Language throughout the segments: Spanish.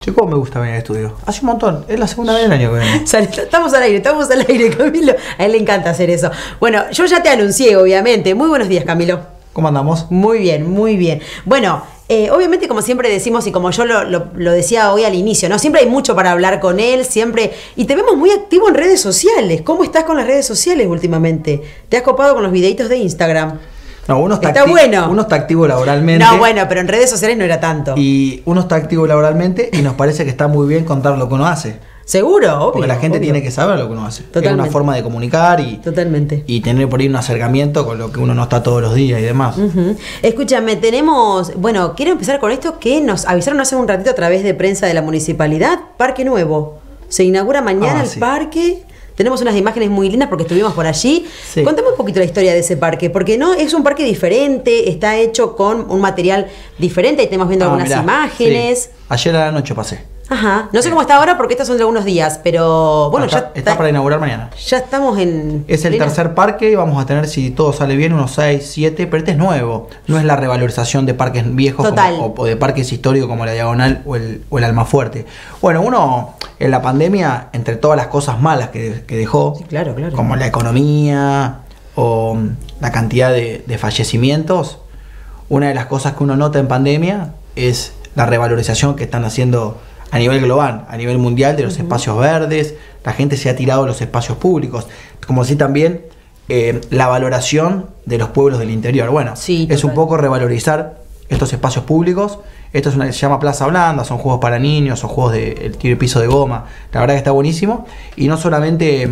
Chico, me gusta venir al estudio. Hace un montón. Es la segunda vez del año que vengo. Estamos al aire, Camilo. A él le encanta hacer eso. Bueno, yo ya te anuncié, obviamente. Muy buenos días, Camilo. ¿Cómo andamos? Muy bien, muy bien. Bueno, obviamente, como siempre decimos y como yo lo decía hoy al inicio, ¿no? Siempre hay mucho para hablar con él, siempre. Y te vemos muy activo en redes sociales. ¿Cómo estás con las redes sociales últimamente? ¿Te has copado con los videitos de Instagram? No, uno está bueno. Uno está activo laboralmente. No, bueno, pero en redes sociales no era tanto. Y uno está activo laboralmente y nos parece que está muy bien contar lo que uno hace. Seguro, obvio. Porque la gente tiene que saber lo que uno hace. Totalmente. Es una forma de comunicar y tener por ahí un acercamiento con lo que uno no está todos los días y demás. Escúchame, quiero empezar con esto que nos avisaron hace un ratito a través de prensa de la municipalidad, Parque Nuevo. Se inaugura mañana el parque. Tenemos unas imágenes muy lindas porque estuvimos por allí. Sí. Contame un poquito la historia de ese parque, porque no es un parque diferente, está hecho con un material diferente, ahí tenemos viendo algunas imágenes. Sí. Ayer a la noche pasé. Ajá, no sé cómo está ahora porque estos son de algunos días, pero bueno, está para inaugurar mañana. Ya estamos en... Es el tercer parque y vamos a tener, si todo sale bien, unos 6, 7, pero este es nuevo. No es la revalorización de parques viejos o de parques históricos como la Diagonal o el Almafuerte. Bueno, uno en la pandemia, entre todas las cosas malas que dejó, sí, claro. como la economía o la cantidad de fallecimientos, una de las cosas que uno nota en pandemia es la revalorización que están haciendo a nivel global, a nivel mundial, de los espacios verdes. La gente se ha tirado a los espacios públicos, como así también la valoración de los pueblos del interior. Bueno, sí, es un poco revalorizar estos espacios públicos. Esto es se llama Plaza Blanda, son juegos para niños, son juegos de tiro y piso de goma. La verdad que está buenísimo. Y no solamente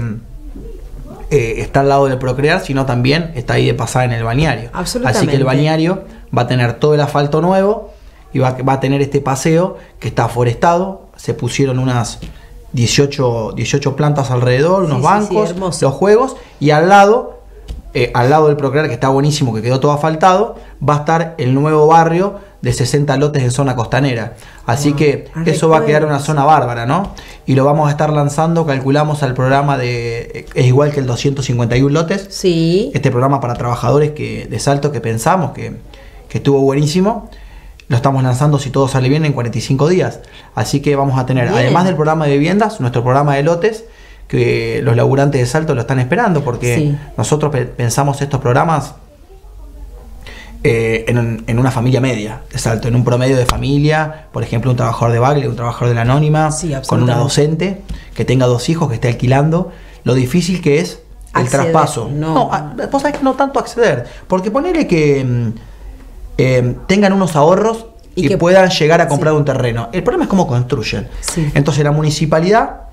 está al lado del Procrear, sino también está ahí de pasada en el balneario. Absolutamente. Así que el balneario va a tener todo el asfalto nuevo y va a tener este paseo que está forestado. Se pusieron unas 18 plantas alrededor, unos bancos, los juegos, y al lado del Procrear, que está buenísimo, que quedó todo asfaltado, va a estar el nuevo barrio de 60 lotes en zona costanera. Así que eso va a quedar una zona bárbara, ¿no? Y lo vamos a estar lanzando, calculamos al programa es igual que el 251 lotes. Sí. Este programa para trabajadores de Salto que pensamos que estuvo buenísimo. Lo estamos lanzando, si todo sale bien, en 45 días. Así que vamos a tener, además del programa de viviendas, nuestro programa de lotes, que los laburantes de Salto lo están esperando, porque nosotros pensamos estos programas en una familia media de Salto, en un promedio de familia, por ejemplo, un trabajador de Bagle, un trabajador de la Anónima, con una docente que tenga 2 hijos, que esté alquilando, lo difícil que es el traspaso. Vos sabés que no tanto acceder, porque ponele que tengan unos ahorros y que puedan llegar a comprar un terreno. El problema es cómo construyen. Entonces la municipalidad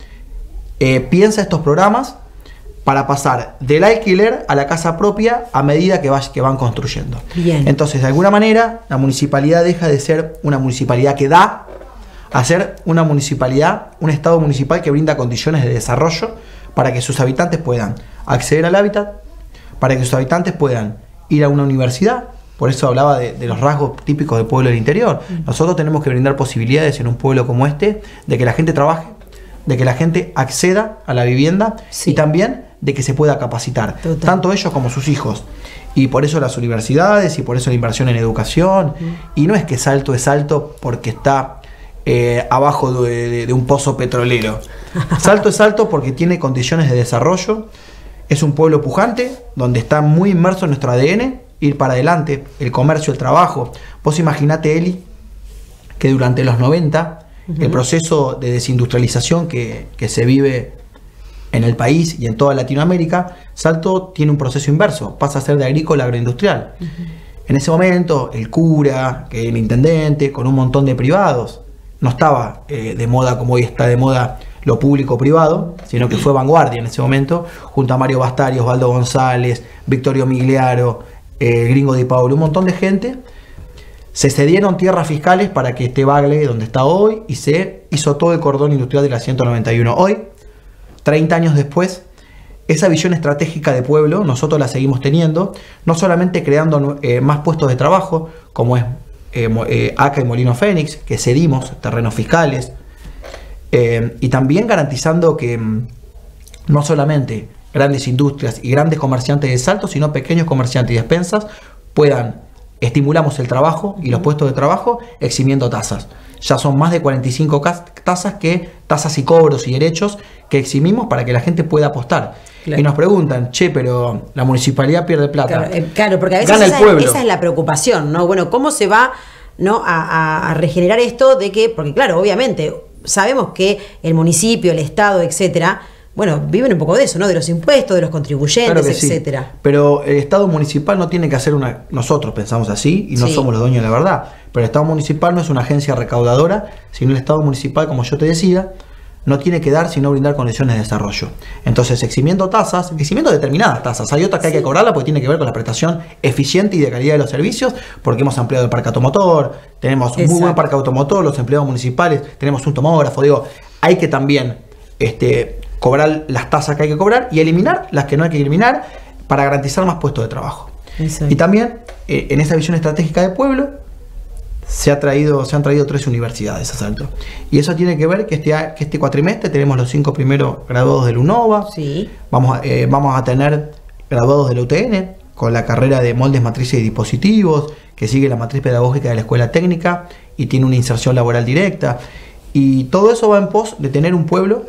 piensa estos programas para pasar del alquiler a la casa propia a medida que van construyendo. Bien. Entonces, de alguna manera, la municipalidad deja de ser una municipalidad que da a ser una municipalidad, un estado municipal que brinda condiciones de desarrollo para que sus habitantes puedan acceder al hábitat, para que sus habitantes puedan ir a una universidad. Por eso hablaba de los rasgos típicos del pueblo del interior. Nosotros tenemos que brindar posibilidades en un pueblo como este, de que la gente trabaje, de que la gente acceda a la vivienda y también de que se pueda capacitar, tanto ellos como sus hijos. Y por eso las universidades y por eso la inversión en educación. Y no es que Salto es Salto porque está abajo de un pozo petrolero. Salto es Salto porque tiene condiciones de desarrollo. Es un pueblo pujante donde está muy inmerso en nuestro ADN, ir para adelante, el comercio, el trabajo. Vos imaginate, Eli, que durante los 90, el proceso de desindustrialización que se vive en el país y en toda Latinoamérica, Salto tiene un proceso inverso, pasa a ser de agrícola a agroindustrial. En ese momento, el cura, que era el intendente, con un montón de privados, no estaba de moda como hoy está de moda lo público-privado, sino que fue vanguardia en ese momento, junto a Mario Bastari, Osvaldo González, Victorio Migliaro, Gringo Di Paolo, un montón de gente. Se cedieron tierras fiscales para que esté Bagle donde está hoy y se hizo todo el cordón industrial de la 191. Hoy, 30 años después, esa visión estratégica de pueblo nosotros la seguimos teniendo, no solamente creando más puestos de trabajo, como es ACA y Molino Fénix, que cedimos terrenos fiscales, y también garantizando que no solamente grandes industrias y grandes comerciantes de Salto, sino pequeños comerciantes y despensas puedan estimulamos el trabajo y los puestos de trabajo eximiendo tasas. Ya son más de 45 tasas y cobros y derechos que eximimos para que la gente pueda apostar. Claro. Y nos preguntan, che, pero la municipalidad pierde plata. Claro, porque a veces esa es la preocupación, ¿no? Bueno, ¿cómo se va, ¿no?, a regenerar esto de que, porque claro, obviamente sabemos que el municipio, el Estado, etcétera, bueno, viven un poco de eso, ¿no? De los impuestos, de los contribuyentes, claro, etcétera. Sí. Pero el Estado municipal no tiene que hacer nosotros pensamos así y no somos los dueños de la verdad. Pero el Estado municipal no es una agencia recaudadora, sino el Estado municipal, como yo te decía, no tiene que dar sino brindar condiciones de desarrollo. Entonces, eximiendo determinadas tasas. Hay otras que hay que cobrarlas porque tiene que ver con la prestación eficiente y de calidad de los servicios, porque hemos ampliado el parque automotor, tenemos un muy buen parque automotor, los empleados municipales, tenemos un tomógrafo. Digo, hay que también cobrar las tasas que hay que cobrar y eliminar las que no hay que eliminar para garantizar más puestos de trabajo. Exacto. Y también, en esa visión estratégica de pueblo, se han traído 3 universidades a Salto. Y eso tiene que ver que este cuatrimestre tenemos los 5 primeros graduados del UNOVA. Sí. Vamos a tener graduados del UTN con la carrera de moldes, matrices y dispositivos, que sigue la matriz pedagógica de la escuela técnica y tiene una inserción laboral directa. Y todo eso va en pos de tener un pueblo.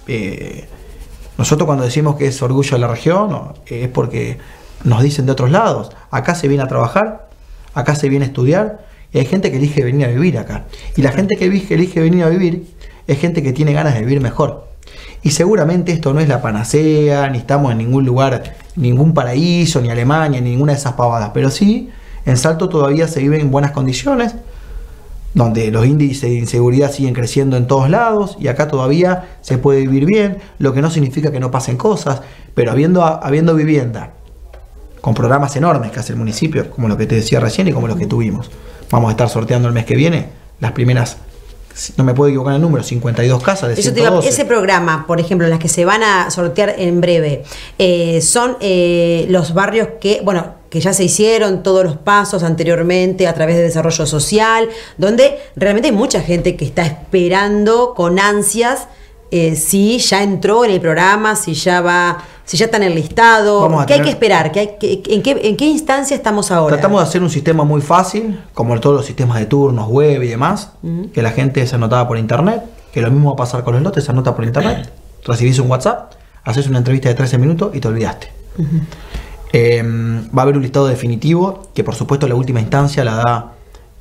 Nosotros cuando decimos que es orgullo de la región, es porque nos dicen de otros lados. Acá se viene a trabajar, acá se viene a estudiar. Y hay gente que elige venir a vivir acá. Y la gente que elige venir a vivir es gente que tiene ganas de vivir mejor. Y seguramente esto no es la panacea, ni estamos en ningún lugar, ningún paraíso, ni Alemania, ni ninguna de esas pavadas. Pero sí, en Salto todavía se vive en buenas condiciones, donde los índices de inseguridad siguen creciendo en todos lados, y acá todavía se puede vivir bien, lo que no significa que no pasen cosas, pero habiendo vivienda, con programas enormes que hace el municipio, como lo que te decía recién y como los que tuvimos. Vamos a estar sorteando el mes que viene las primeras, no me puedo equivocar en el número, 52 casas de 112. Ese programa, por ejemplo, las que se van a sortear en breve, son los barrios que ya se hicieron todos los pasos anteriormente a través de desarrollo social, donde realmente hay mucha gente que está esperando con ansias si ya entró en el programa, si ya está en el listado. ¿Qué hay que esperar? ¿En qué instancia estamos ahora? Tratamos de hacer un sistema muy fácil, como todos los sistemas de turnos, web y demás, que la gente se anotaba por internet, que lo mismo va a pasar con los lotes, se anota por internet, recibís un WhatsApp, haces una entrevista de 13 minutos y te olvidaste. Va a haber un listado definitivo, que por supuesto la última instancia la da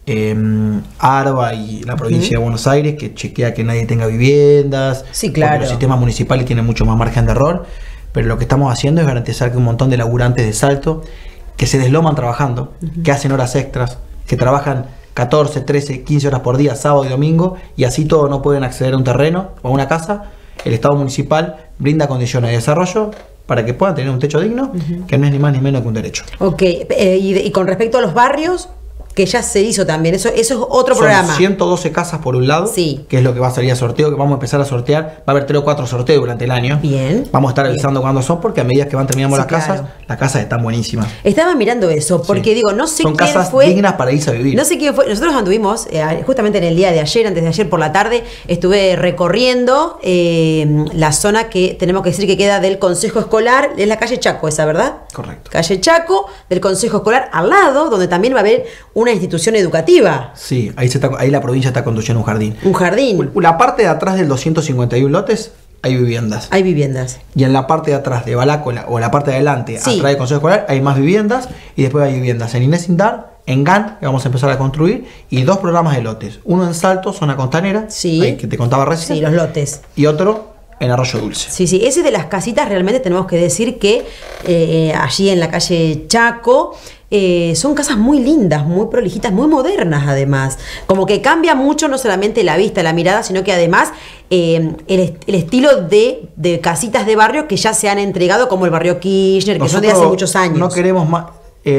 ARBA y la provincia de Buenos Aires, que chequea que nadie tenga viviendas. Sí, claro. Porque los sistemas municipales tienen mucho más margen de error. Pero lo que estamos haciendo es garantizar que un montón de laburantes de Salto que se desloman trabajando, que hacen horas extras, que trabajan 14, 13, 15 horas por día, sábado y domingo, y así todos no pueden acceder a un terreno o a una casa, el Estado municipal brinda condiciones de desarrollo para que puedan tener un techo digno, que no es ni más ni menos que un derecho. Ok, y con respecto a los barrios, que ya se hizo también, eso es otro programa. Son 112 casas por un lado, que es lo que va a salir a sorteo, que vamos a empezar a sortear. Va a haber 3 o 4 sorteos durante el año. Bien. Vamos a estar avisando cuándo son, porque a medida que van terminando las casas están buenísimas. Estaba mirando eso, porque digo, no sé quién fue. Son casas dignas para irse a vivir. No sé quién fue. Nosotros anduvimos, justamente en el día de ayer, antes de ayer por la tarde, estuve recorriendo la zona que tenemos que decir que queda del Consejo Escolar, es la calle Chaco esa, ¿verdad? Correcto. Calle Chaco, del Consejo Escolar, al lado, donde también va a haber una institución educativa. Sí, ahí la provincia está construyendo un jardín. Un jardín. La parte de atrás del 251 lotes hay viviendas. Hay viviendas. Y en la parte de atrás de Balácola, o la parte de adelante, atrás del Consejo Escolar, hay más viviendas. Y después hay viviendas en Inés Indar, en GAN, que vamos a empezar a construir, y 2 programas de lotes. Uno en Salto, zona costanera, ahí, que te contaba recién. Sí, los lotes. Y otro en Arroyo Dulce. Sí, ese de las casitas realmente tenemos que decir que allí en la calle Chaco son casas muy lindas, muy prolijitas, muy modernas además. Como que cambia mucho no solamente la vista, la mirada, sino que además el estilo de casitas de barrio que ya se han entregado, como el barrio Kirchner, que son de hace muchos años. No queremos más,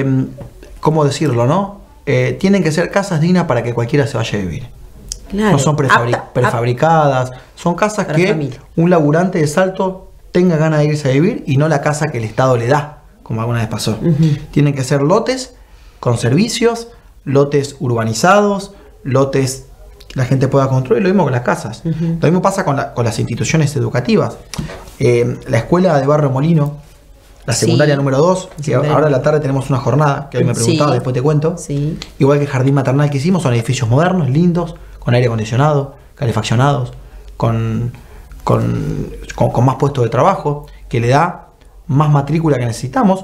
¿cómo decirlo, no? Tienen que ser casas dignas para que cualquiera se vaya a vivir. Claro. No son prefabricadas, son casas que un laburante de Salto tenga ganas de irse a vivir y no la casa que el Estado le da, como alguna vez pasó. Tienen que ser lotes con servicios, lotes urbanizados, lotes que la gente pueda construir, lo mismo con las casas. Lo mismo pasa con las instituciones educativas. La escuela de Barrio Molino, La secundaria número 2, que ahora a la tarde tenemos una jornada, que hoy me preguntaba, después te cuento. Igual que el jardín maternal que hicimos, son edificios modernos, lindos, con aire acondicionado, calefaccionados, con más puestos de trabajo, que le da más matrícula que necesitamos.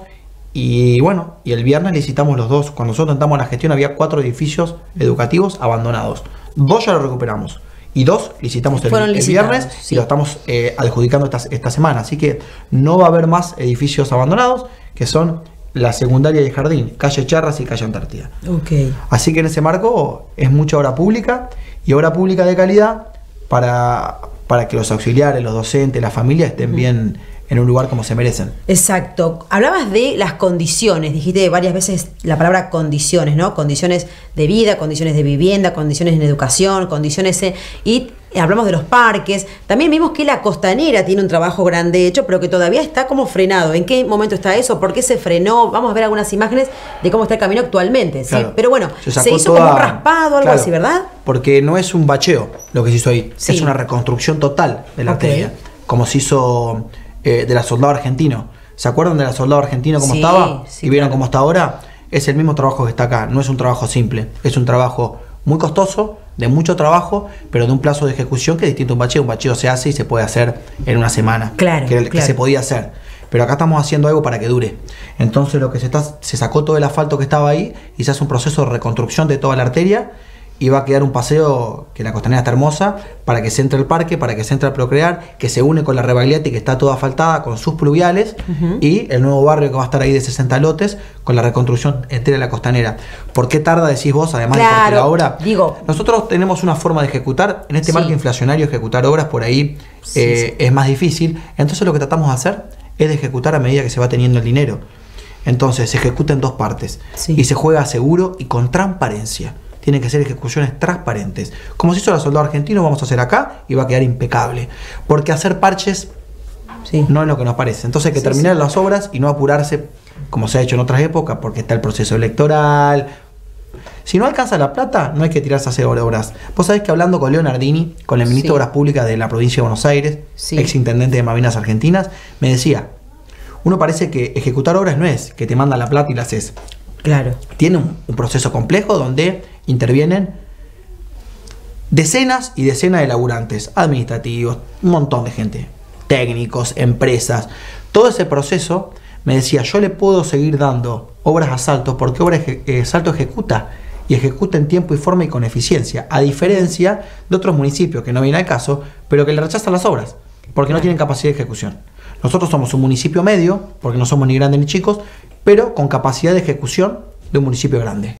Y bueno, y el viernes licitamos los dos. Cuando nosotros entramos a la gestión había 4 edificios educativos abandonados. 2 ya los recuperamos. Y 2 licitamos el viernes y lo estamos adjudicando esta semana. Así que no va a haber más edificios abandonados, que son la secundaria y el jardín, calle Charras y calle Antártida. Así que en ese marco es mucha obra pública y obra pública de calidad para que los auxiliares, los docentes, la familia estén bien en un lugar como se merecen. Exacto. Hablabas de las condiciones, dijiste varias veces la palabra condiciones, ¿no? Condiciones de vida, condiciones de vivienda, condiciones en educación, condiciones y hablamos de los parques. También vimos que la costanera tiene un trabajo grande hecho, pero que todavía está como frenado. ¿En qué momento está eso? ¿Por qué se frenó? Vamos a ver algunas imágenes de cómo está el camino actualmente, ¿sí? Claro. Pero bueno, se hizo como un raspado, algo así, ¿verdad? Porque no es un bacheo lo que se hizo ahí, es una reconstrucción total de la arteria, como se hizo de la Soldado Argentino. ¿Se acuerdan de la Soldado Argentino cómo estaba? ¿Y vieron cómo está ahora? Es el mismo trabajo que está acá, no es un trabajo simple, es un trabajo muy costoso, de mucho trabajo, pero de un plazo de ejecución que es distinto a un bacheo. Un bacheo se hace y se puede hacer en una semana, que se podía hacer. Pero acá estamos haciendo algo para que dure. Entonces lo que se sacó todo el asfalto que estaba ahí y se hace un proceso de reconstrucción de toda la arteria y va a quedar un paseo que la costanera está hermosa para que se entre el parque, para que se entre a Procrear, que se une con la Rebagliati que está toda asfaltada con sus pluviales y el nuevo barrio que va a estar ahí de 60 lotes con la reconstrucción entera de la costanera. ¿Por qué tarda, decís vos, además de porque la obra? Nosotros tenemos una forma de ejecutar, en este marco inflacionario ejecutar obras por ahí es más difícil, entonces lo que tratamos de hacer es de ejecutar a medida que se va teniendo el dinero. Entonces se ejecuta en 2 partes y se juega seguro y con transparencia. Tienen que ser ejecuciones transparentes. Como se hizo la Soldado Argentino, vamos a hacer acá y va a quedar impecable. Porque hacer parches no es lo que nos parece. Entonces hay que terminar las obras y no apurarse como se ha hecho en otras épocas, porque está el proceso electoral. Si no alcanza la plata, no hay que tirarse a hacer obras. Vos sabés que hablando con Leonardini, con el ministro de Obras Públicas de la provincia de Buenos Aires, ex intendente de Malvinas Argentinas, me decía, uno parece que ejecutar obras no es que te manda la plata y la haces. Tiene un proceso complejo donde intervienen decenas y decenas de laburantes, administrativos, un montón de gente, técnicos, empresas. Todo ese proceso, me decía, yo le puedo seguir dando obras a Salto porque Salto ejecuta y ejecuta en tiempo y forma y con eficiencia, a diferencia de otros municipios que no vienen al caso, pero que le rechazan las obras porque no tienen capacidad de ejecución. Nosotros somos un municipio medio, porque no somos ni grandes ni chicos, pero con capacidad de ejecución de un municipio grande.